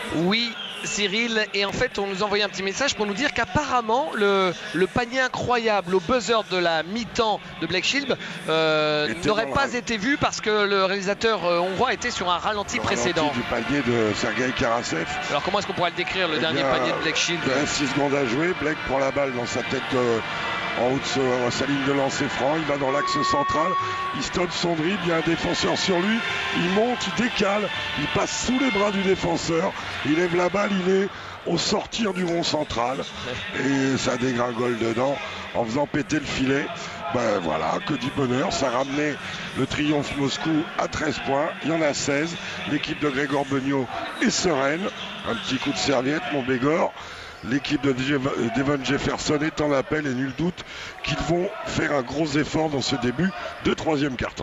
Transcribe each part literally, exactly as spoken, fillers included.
Oui, Cyril, et en fait on nous envoyait un petit message pour nous dire qu'apparemment le, le panier incroyable au buzzer de la mi-temps de Blake Shelb euh, n'aurait pas la... été vu parce que le réalisateur euh, hongrois était sur un ralenti le précédent. Ralenti du panier de Sergei Karasev. Alors comment est-ce qu'on pourrait le décrire, le eh dernier bien, panier de Blake Shelb? Il reste six secondes à jouer, Blake prend la balle dans sa tête euh, en haut de sa, sa ligne de lancer franc, il va dans l'axe central, il stoppe son dribble, il y a un défenseur sur lui, il monte, il décale, il passe sous les bras du défenseur, il lève la balle, il est au sortir du rond central et ça dégringole dedans en faisant péter le filet. Ben voilà, que du bonheur, ça ramenait le Triomphe Moscou à treize points, il y en a seize, l'équipe de Grégor Beugnot est sereine, un petit coup de serviette mon Bégor. L'équipe de Devon Jefferson est en appel et nul doute qu'ils vont faire un gros effort dans ce début de troisième quart-temps.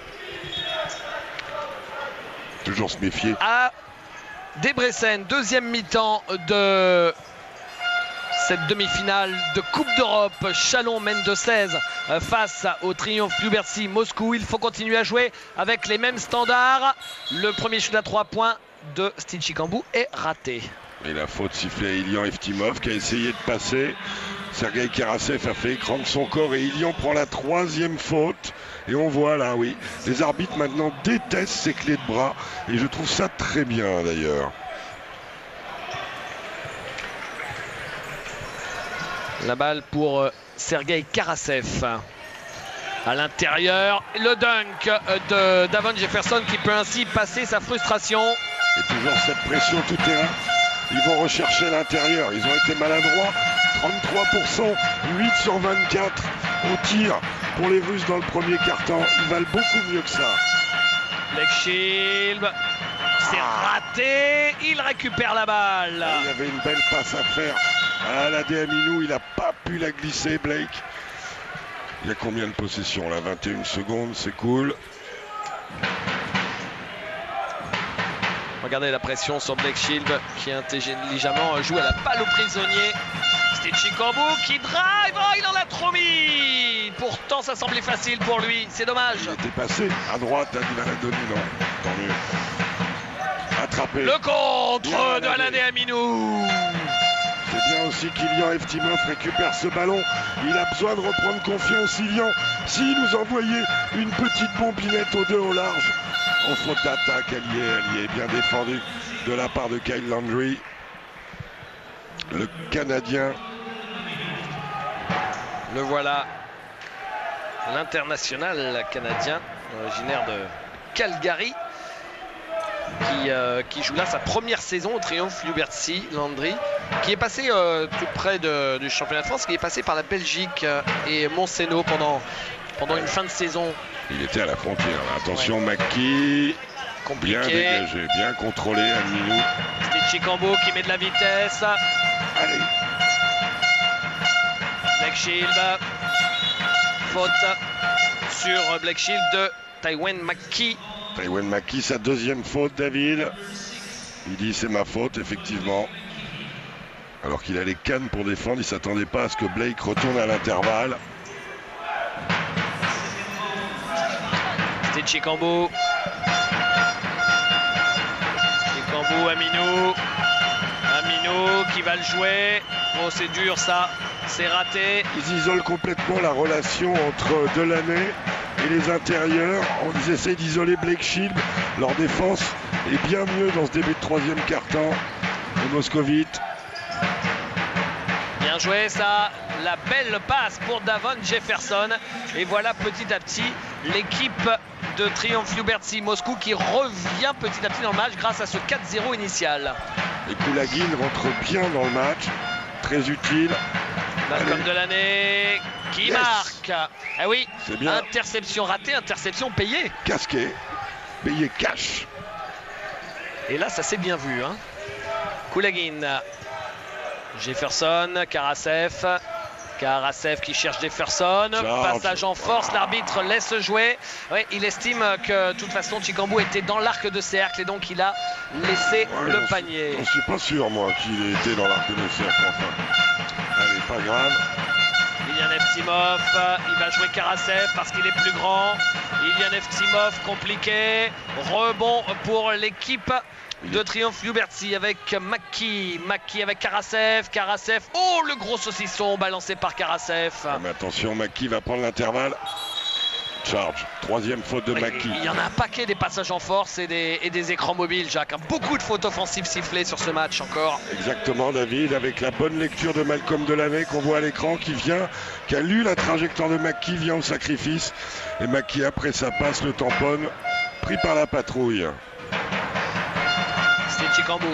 Toujours se méfier. À Debrecen, deuxième mi-temps de cette demi-finale de Coupe d'Europe. Chalon mène de seize face au Triomphe Lubercy Moscou. Il faut continuer à jouer avec les mêmes standards. Le premier shoot à trois points de Steve Chicambou est raté. Et la faute sifflée à Ilian Eftimov qui a essayé de passer. Sergei Karasev a fait écran de son corps et Ilian prend la troisième faute. Et on voit là, oui, les arbitres maintenant détestent ces clés de bras. Et je trouve ça très bien d'ailleurs. La balle pour Sergei Karasev. À l'intérieur, le dunk de Davon Jefferson qui peut ainsi passer sa frustration. Et toujours cette pression tout terrain. Ils vont rechercher l'intérieur. Ils ont été maladroits. trente-trois pour cent, huit sur vingt-quatre au tir pour les Russes dans le premier quart-temps. Ils valent beaucoup mieux que ça. Blake Shelb, c'est raté. Il récupère la balle. Il y avait une belle passe à faire à la Aminou. Il n'a pas pu la glisser, Blake. Il y a combien de possessions là? vingt et une secondes, c'est cool. Regardez la pression sur Blake Shelb qui intelligemment joue à la balle au prisonnier. Steve Chicambou qui drive. Oh, il en a trop mis. Pourtant, ça semblait facile pour lui. C'est dommage. Il était passé à droite. Il va la donner. Non, tant mieux. Attrapé. Le contre de Alain Aminou. C'est bien aussi qu'Ilian Eftimov récupère ce ballon. Il a besoin de reprendre confiance. Ilian, s'il nous envoyait une petite bombinette au deux au large. En faute d'attaque, elle y est, elle y est bien défendue de la part de Kyle Landry. Le Canadien. Le voilà. L'international canadien, originaire de Calgary, qui, euh, qui joue là sa première saison au Triomphe Lubercy, Landry, qui est passé euh, tout près de, du championnat de France, qui est passé par la Belgique euh, et Montseno pendant, pendant une fin de saison. Il était à la frontière. Attention, ouais. McKee. Compliqué. Bien dégagé, bien contrôlé, Aminou. Steve Chicambou qui met de la vitesse. Allez. Blake Shelb. Faute sur Blake Shelb de Tywin McKee. Tywin McKee, sa deuxième faute, David. Il dit c'est ma faute, effectivement. Alors qu'il a les cannes pour défendre, il ne s'attendait pas à ce que Blake retourne à l'intervalle. C'est Chicambou. Chicambou, Aminou. Aminou qui va le jouer. Oh, c'est dur ça. C'est raté. Ils isolent complètement la relation entre Delaney et les intérieurs. Ils essaient d'isoler Blake Shelb. Leur défense est bien mieux dans ce début de troisième quart-temps. Le Moscovite. Bien joué ça. La belle passe pour Davon Jefferson. Et voilà petit à petit l'équipe de Triomphe Lubercy Moscou qui revient petit à petit dans le match grâce à ce quatre zéro initial. Et Koulagin rentre bien dans le match. Très utile. Malcolm Delaney qui yes. marque. Ah oui, bien. Interception ratée, interception payée. Casqué, payé cash. Et là, ça s'est bien vu. Hein. Koulagin, Jefferson, Karasev. Karasev qui cherche Jefferson. Charge. Passage en force, l'arbitre laisse jouer. Ouais, il estime que de toute façon Chicambou était dans l'arc de cercle et donc il a laissé ouais, le panier. Je ne suis pas sûr moi qu'il était dans l'arc de cercle. Enfin, allez, pas grave. Ilian Eftimov, il va jouer Karasev parce qu'il est plus grand. Ilian Eftimov, compliqué. Rebond pour l'équipe de Triomphe Louberty avec Maki. Maki avec Karasev. Karasev. Oh, le gros saucisson balancé par Karasev. Ah, mais attention, Maki va prendre l'intervalle. Charge. Troisième faute de Maki. Il y en a un paquet des passages en force et des, et des écrans mobiles, Jacques. Beaucoup de fautes offensives sifflées sur ce match encore. Exactement, David, avec la bonne lecture de Malcolm Delaney qu'on voit à l'écran, qui vient, qui a lu la trajectoire de Maki, vient au sacrifice. Et Maki, après sa passe, le tamponne, pris par la patrouille. C'est Chikambu.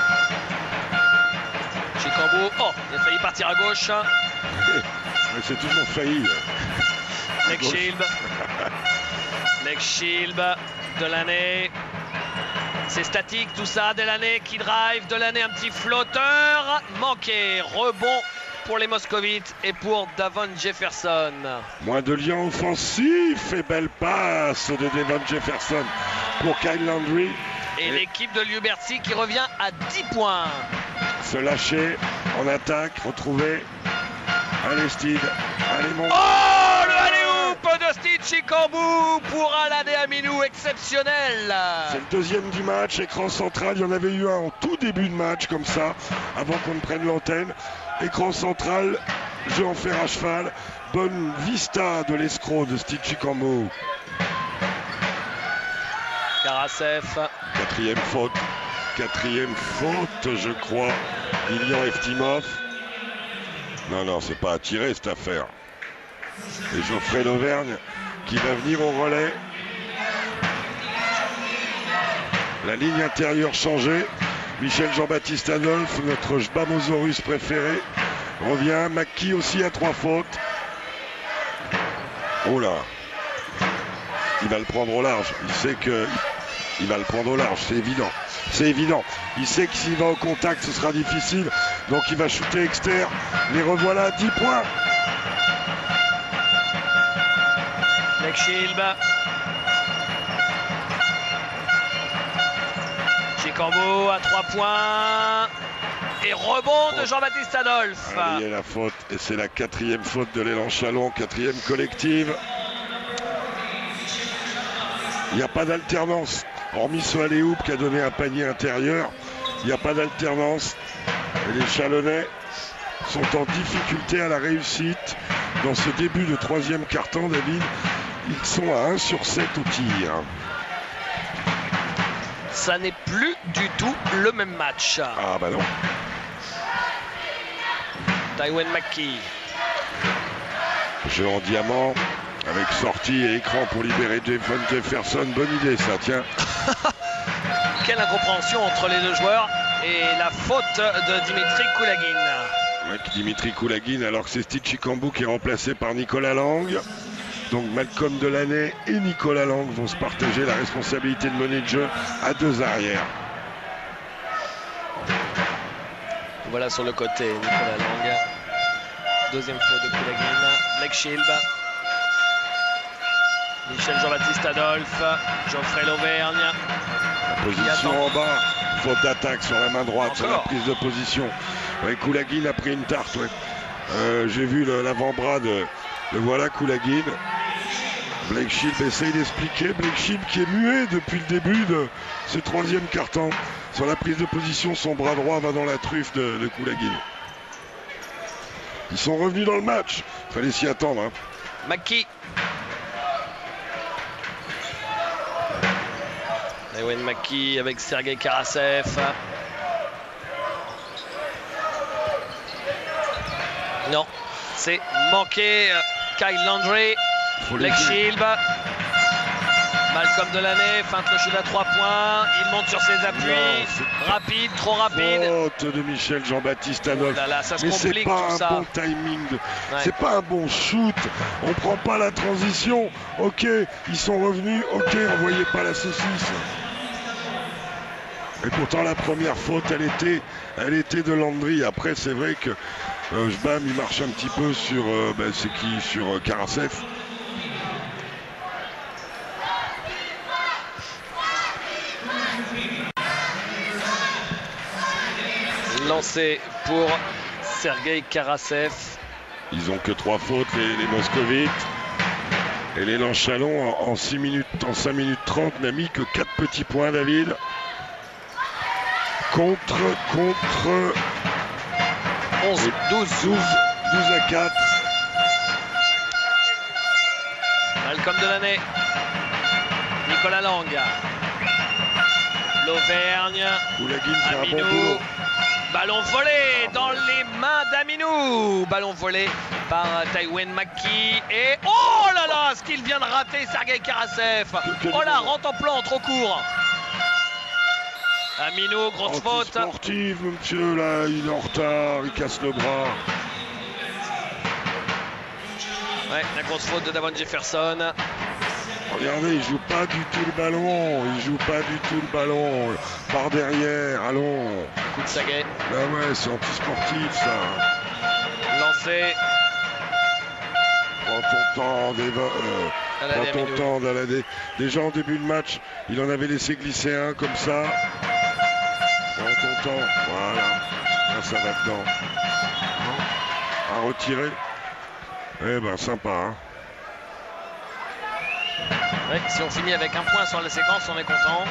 Chikambu. Oh, il a failli partir à gauche. Mais c'est toujours failli. Leg shield. Leg shield. Delaney. C'est statique tout ça. Delaney qui drive. Delaney un petit flotteur. Manqué. Rebond pour les Moscovites et pour Davon Jefferson. Moins de lien offensif et belle passe de Davon Jefferson pour Kyle Landry. Et, et l'équipe de Louberty qui revient à dix points. Se lâcher en attaque, retrouver. Allez Steve, allez mon... Oh, le alley-oop de Steve Chikambu pour Aladé Aminou, exceptionnel. C'est le deuxième du match, écran central, il y en avait eu un en tout début de match comme ça, avant qu'on ne prenne l'antenne. Écran central, jeu en fer à cheval, bonne vista de l'escroc de Steve Chikambu. Karasev. Quatrième faute, quatrième faute je crois, Ilian Eftimov. Non, non, c'est pas à tirer cette affaire. Et Geoffrey Lauvergne qui va venir au relais. La ligne intérieure changée. Michel Jean-Baptiste Adolphe, notre Jbamosaurus préféré, revient. Maki aussi à trois fautes. Oh là. Il va le prendre au large. Il sait que il va le prendre au large, c'est évident. C'est évident. Il sait que s'il va au contact, ce sera difficile. Donc il va shooter externe. Les revoilà à dix points. Leg shield. Chikambu à trois points. Et rebond de Jean-Baptiste Adolphe. Il y a la faute. Et c'est la quatrième faute de l'élan Chalon. Quatrième collective. Il n'y a pas d'alternance. Hormis ce alley-oop qui a donné un panier intérieur, il n'y a pas d'alternance. Et les Chalonnais sont en difficulté à la réussite. Dans ce début de troisième quart-temps, David, ils sont à un sur sept au tir. Ça n'est plus du tout le même match. Ah bah non. Taiwan Maki. Jeu en diamant. Avec sortie et écran pour libérer Davon Jefferson. Bonne idée ça, tiens. Quelle incompréhension entre les deux joueurs. Et la faute de Dimitri Koulagin. Ouais, Dimitri Koulagin, alors que c'est Steve Chikambu qui est remplacé par Nicolas Lang. Donc Malcolm Delaney et Nicolas Lang vont se partager la responsabilité de mener de jeu à deux arrières. Voilà sur le côté Nicolas Lang. Deuxième faute de Koulagin. Leg shield. Michel Jean-Baptiste Adolphe, Geoffrey Lauvergne. La position en bas, faute d'attaque sur la main droite. Encore sur la prise de position. Ouais, Koulagin a pris une tarte. Ouais. Euh, J'ai vu l'avant-bras de, de voilà Koulagin. Blake Shield essaye d'expliquer. Blake Shield qui est muet depuis le début de ce troisième quart-temps. Sur la prise de position, son bras droit va dans la truffe de, de Koulagin. Ils sont revenus dans le match. Fallait s'y attendre. Hein. Maki. Ewen Maki avec Sergei Karasev. Non, c'est manqué. Kyle Landry. Leg shield. Malcolm Delaney feinte le shoot à trois points. Il monte sur ses appuis. Non, rapide, trop rapide. Faute de Michel Jean-Baptiste Adolphe. Oh là là, ça se mais complique, c'est pas tout un ça. bon timing. De... Ouais. C'est pas un bon shoot. On prend pas la transition. Ok, ils sont revenus. Ok, on voyait pas la saucisse. Et pourtant la première faute, elle était, elle était de Landry. Après, c'est vrai que euh, Jbam, il marche un petit peu sur, euh, ben, c'est qui, sur euh, Karasev. Lancé pour Sergei Karasev. Ils ont que trois fautes, les, les Moscovites. Et l'élan Chalon en, en six minutes, en cinq minutes trente n'a mis que quatre petits points, David. Contre, contre onze, douze. douze à quatre. Malcolm Delaney. Nicolas Lang. L'Auvergne. Aminou. Ballon volé dans les mains d'Aminou. Ballon volé par Taïwen Maki. Et oh là là, ce qu'il vient de rater, Sergei Karasev. Oh là, rentre en plan, trop court. Aminou, grosse faute. Sportive, monsieur, là, il est en retard, il casse le bras. Ouais, la grosse faute de Davon Jefferson. Regardez, il joue pas du tout le ballon, il joue pas du tout le ballon. Par derrière, allons. Coup de Saguet. Bah ouais, c'est anti-sportif ça. Lancé. Prends ton temps, Deva, euh, prends ton temps, Daladé. Déjà en début de match, il en avait laissé glisser un comme ça. Prends ton temps, voilà. Là, ça va dedans. À retirer. Eh ben, sympa, hein. Ouais, si on finit avec un point sur la séquence, on est content.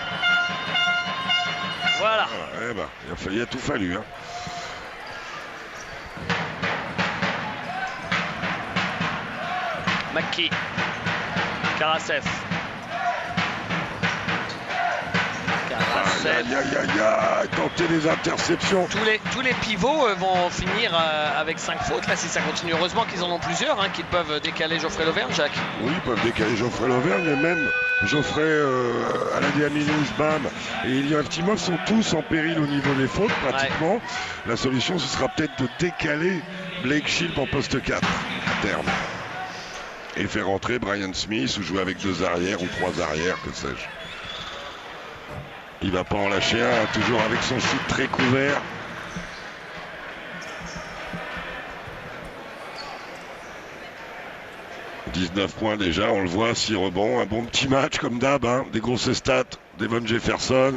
Voilà. voilà eh ben, il a, fallu, il a tout fallu. Hein. Maki. Karasev. Aïe, aïe, aïe, aïe, aïe, tenter des interceptions. Tous les, tous les pivots vont finir euh, avec cinq fautes. Là, si ça continue, heureusement qu'ils en ont plusieurs, hein, qu'ils peuvent décaler Geoffrey Lauvergne, Jacques. Oui, ils peuvent décaler Geoffrey Lauvergne, et même Geoffrey euh, Aladé Aminou, Bam et Ilya Eftimov sont tous en péril au niveau des fautes, pratiquement. Ouais. La solution, ce sera peut-être de décaler Blake Shield en poste quatre, à terme. Et faire entrer Brian Smith ou jouer avec deux arrières ou trois arrières, que sais-je. Il va pas en lâcher un, toujours avec son shoot très couvert. dix-neuf points déjà, on le voit, six rebonds, un bon petit match comme d'hab, hein, des grosses stats, Devon Jefferson.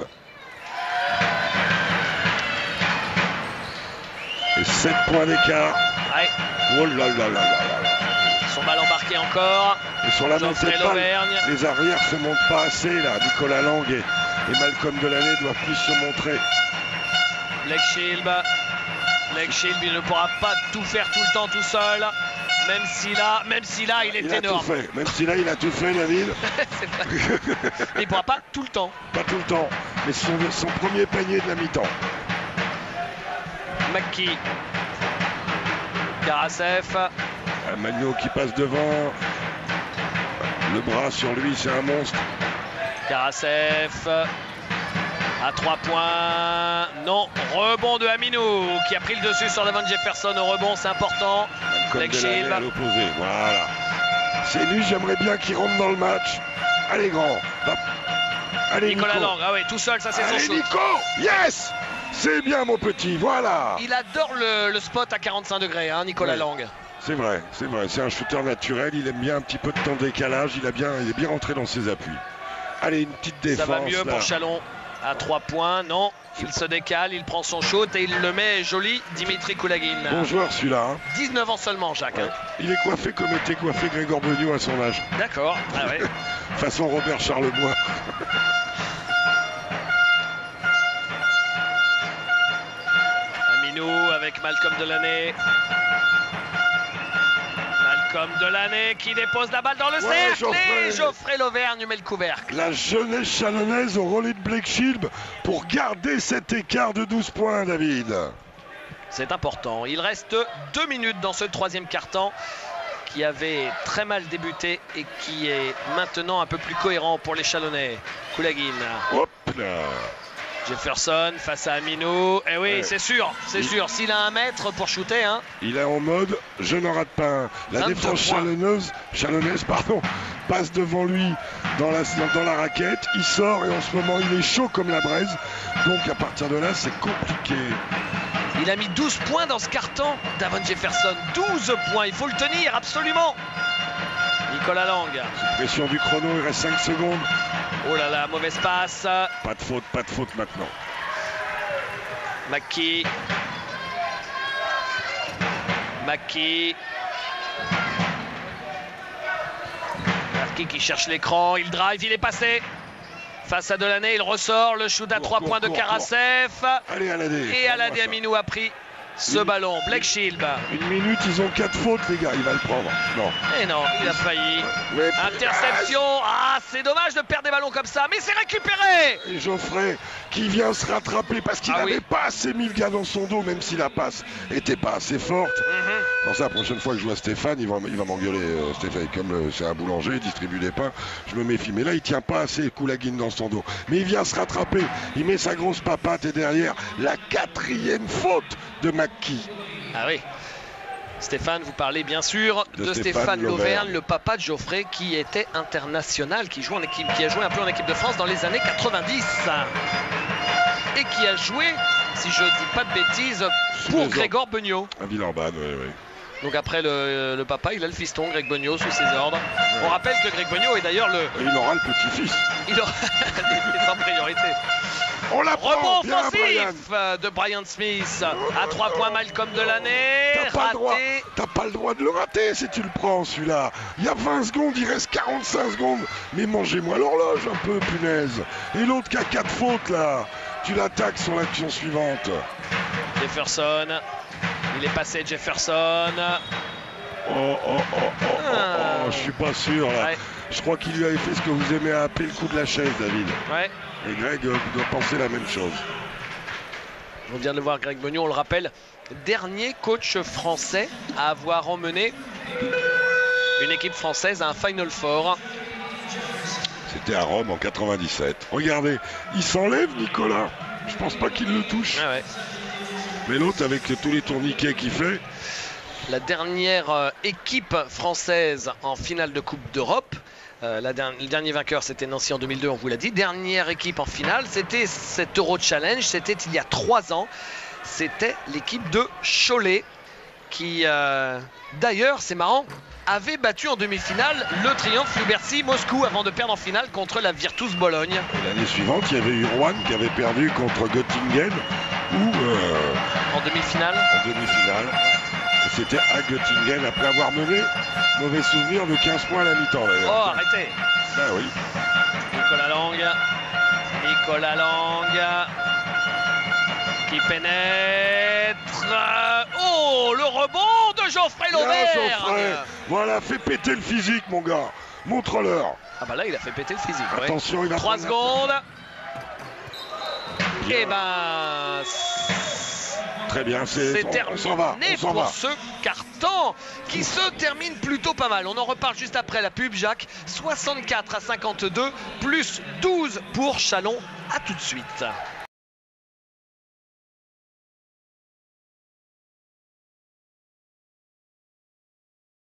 Et sept points d'écart. Ouais. Oh là là là là là. Son balle embarqué encore. Et sur la montée de balle, les arrières se montent pas assez là, Nicolas Lang et... Et Malcolm Delaney doit plus se montrer. Blake Shield. Blake Shield, il ne pourra pas tout faire tout le temps tout seul. Même si là, même si là, il est il énorme. A tout fait. Même si là, il a tout fait, David. Il ne pourra pas tout le temps. Pas tout le temps. Mais son, son premier panier de la mi-temps. Maki. Karasev. Magno qui passe devant. Le bras sur lui, c'est un monstre. Karasev à trois points, non, rebond de Aminou qui a pris le dessus sur Davon Jefferson au rebond, c'est important. Blake Shield à l'opposé, voilà. C'est lui, j'aimerais bien qu'il rentre dans le match. Allez grand, va. Allez Nicolas Nico. Lang, ah ouais, tout seul, ça c'est son shoot. Allez Nico, yes, c'est bien mon petit, voilà. Il adore le, le spot à quarante-cinq degrés, hein, Nicolas ouais. Lang. C'est vrai, c'est vrai, c'est un shooter naturel, il aime bien un petit peu de temps de décalage, il, a bien, il est bien rentré dans ses appuis. Allez, une petite défense. Ça va mieux là. Pour Chalon à trois points. Non, il se décale, il prend son shoot et il le met joli, Dimitri Koulagin. Bon joueur celui-là. Hein. dix-neuf ans seulement, Jacques. Ouais. Hein. Il est coiffé comme était coiffé Grégor Beugnot à son âge. D'accord. Ah ouais. Façon Robert Charlebois. Aminou avec Malcolm Delaney. Comme Delaney qui dépose la balle dans le ouais, cercle Geoffrey. Et Geoffrey Lauvergne met le couvercle. La jeunesse chalonnaise au relais de Blake Shield pour garder cet écart de douze points, David. C'est important. Il reste deux minutes dans ce troisième quart-temps qui avait très mal débuté et qui est maintenant un peu plus cohérent pour les Chalonnais. Koulagin. Hop là. Jefferson face à Aminou. Eh oui, ouais. c'est sûr, c'est il... sûr. S'il a un mètre pour shooter, hein. Il est en mode je n'en rate pas un. La défense chalonneuse, chalonnaise pardon, passe devant lui dans la, dans la raquette. Il sort et en ce moment il est chaud comme la braise. Donc à partir de là, c'est compliqué. Il a mis douze points dans ce carton, Davon Jefferson. douze points, il faut le tenir, absolument. Nicolas Lang. Pression du chrono, il reste cinq secondes. Oh là là, mauvaise passe. Pas de faute, pas de faute maintenant. Maki. Maki. Cherki qui cherche l'écran, il drive, il est passé. Face à Delaney, il ressort, le shoot à Cours, trois cours, points de cours, Karasef. Allez, Aladé. Et Aladé Aminou a pris ce Une... ballon. Blake Shield. Une minute, ils ont quatre fautes, les gars. Il va le prendre. Non. Et non, il a failli. Mais... Interception. Ah, c'est dommage de perdre des ballons comme ça, mais c'est récupéré. Et Geoffrey qui vient se rattraper parce qu'il n'avait ah oui. pas assez mis le gars dans son dos, même si la passe n'était pas assez forte. Mm-hmm. Dans ça, la prochaine fois que je vois Stéphane, il va, il va m'engueuler. Euh, Stéphane, comme euh, c'est un boulanger, il distribue des pains, je me méfie. Mais là, il tient pas assez Koulaguine dans son dos. Mais il vient se rattraper. Il met sa grosse papate et derrière, la quatrième faute de McKee. Ah oui. Stéphane, vous parlez bien sûr de, de Stéphane, Stéphane Lauvergne, le papa de Geoffrey qui était international, qui, joue en équipe, qui a joué un peu en équipe de France dans les années quatre-vingt-dix. Et qui a joué, si je ne dis pas de bêtises, pour Grégor Beugnot. À Villeurbanne, oui, oui. Donc après le, le papa, il a le fiston, Greg Beugnot, sous ses ordres. Ouais. On rappelle que Greg Beugnot est d'ailleurs le... Et il aura le petit-fils. Il aura les en priorité. On la Rebond offensif Brian. de Brian Smith. À trois points, Malcolm Delaney. T'as pas, pas le droit de le rater si tu le prends, celui-là. Il y a vingt secondes, il reste quarante-cinq secondes. Mais mangez-moi l'horloge un peu, punaise. Et l'autre qui a quatre fautes, là. Tu l'attaques sur l'action suivante. Jefferson. Il est passé, Jefferson. Oh, oh, oh, oh, oh, oh, je suis pas sûr, là. Ouais. Je crois qu'il lui avait fait ce que vous aimez appeler le coup de la chaise, David. Ouais. Et Greg euh, doit penser la même chose. On vient de le voir, Greg Beugnot, on le rappelle, dernier coach français à avoir emmené une équipe française à un Final Four. C'était à Rome en quatre-vingt-dix-sept. Regardez, il s'enlève, Nicolas. Je pense pas qu'il le touche. Ah ouais. Mais l'autre, avec tous les tourniquets qu'il fait. La dernière euh, équipe française en finale de Coupe d'Europe. Euh, la der le dernier vainqueur, c'était Nancy en deux mille deux, on vous l'a dit. Dernière équipe en finale, c'était cet Euro Challenge, c'était il y a trois ans. C'était l'équipe de Cholet qui, euh, d'ailleurs, c'est marrant, avait battu en demi-finale le Triomphe Bercy Moscou avant de perdre en finale contre la Virtus Bologne. L'année suivante, il y avait eu Rouen qui avait perdu contre Göttingen ou euh, en demi-finale. En demi-finale. C'était à Göttingen après avoir mené, mauvais souvenir, de quinze points à la mi-temps d'ailleurs. Oh, arrêtez. Ben oui. Nicolas Lang. Nicolas Lang. Qui pénètre. Oh, le rebond de Geoffrey Lauvergne. Voilà, fais péter le physique, mon gars. Montre-leur. Ah bah là, il a fait péter le physique. Attention, ouais. il va trois secondes. Bien. Et ben... Très bien, c'est terminé on, on va, on pour va. ce carton qui se termine plutôt pas mal. On en reparle juste après la pub, Jacques. soixante-quatre à cinquante-deux, plus douze pour Chalon. À tout de suite.